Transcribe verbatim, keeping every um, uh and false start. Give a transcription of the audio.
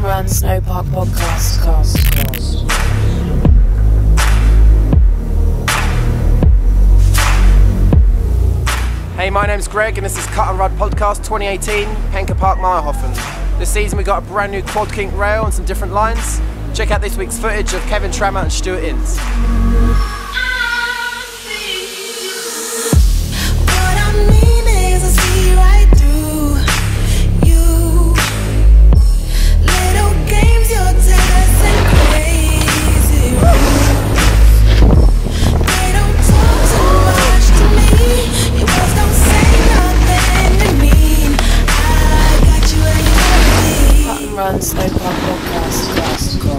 Run Snowpark Podcast. Cast, cast. Hey, my name's Greg and this is Cut and Run Podcast twenty eighteen, Penker Park, Meyerhofen. This season we got a brand new quad kink rail and some different lines. Check out this week's footage of Kevin Trammer and Stuart Ince. Run Snowpark Podcast. Cast, cast.